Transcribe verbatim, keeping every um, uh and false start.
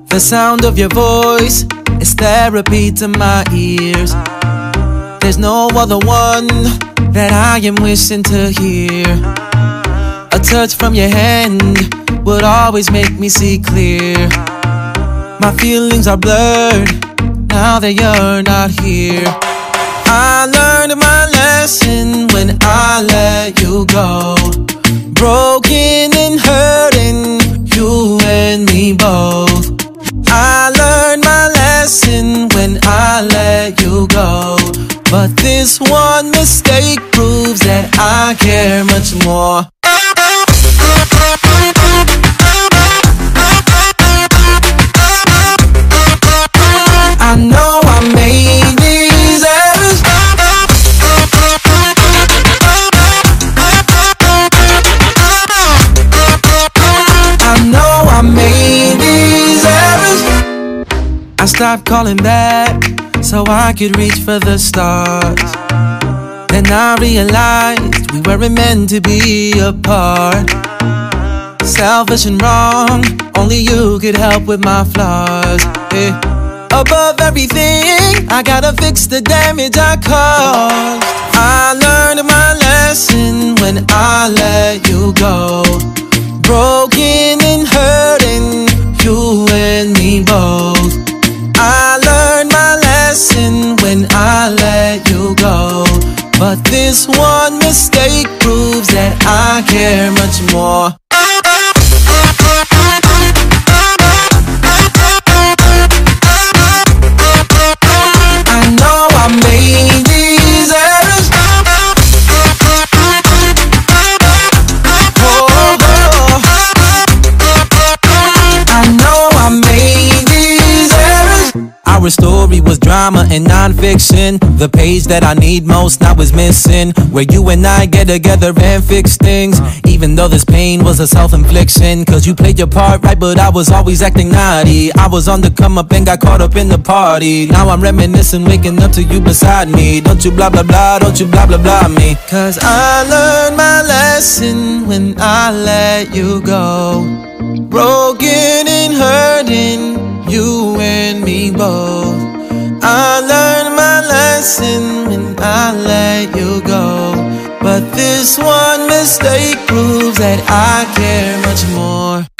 The sound of your voice is therapy to my ears. There's no other one that I am wishing to hear. A touch from your hand would always make me see clear. My feelings are blurred now that you're not here. I learned my lesson when I let you go. Broken and hurting, you and me both. I learned my lesson when I let you go. But this one mistake proves that I care much more. I know I made these errors. I know I made these errors. I stopped calling back so I could reach for the stars. Then I realized we weren't meant to be apart. Selfish and wrong, only you could help with my flaws. Yeah. Above everything, I gotta fix the damage I caused. I learned my lesson when I let you go. Broken and hurting, you and me both. I learned my lesson when I let you go. But this one mistake proves that I care much more. I know I made these errors. Oh, oh. I know I made these errors. Our story was drama and non-fiction. The page that I need most now is missing, where you and I get together and fix things. Even though this pain was a self-infliction, cause you played your part right, but I was always acting naughty. I was on the come up and got caught up in the party. Now I'm reminiscing, waking up to you beside me. Don't you blah blah blah, don't you blah blah blah me. Cause I learned my lesson when I let you go. Broken and hurting, you and me both. I learned my lesson when I let you go. But this one mistake proves that I care much more.